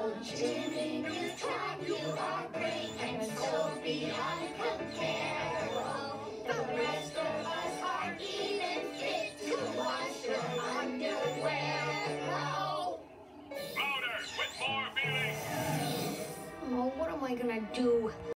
Oh, Jimmy Neutron, you are great and so beyond comparable. The rest of us aren't even fit to wash your underwear. Oh! Louder, with more feeling. Oh, what am I gonna do?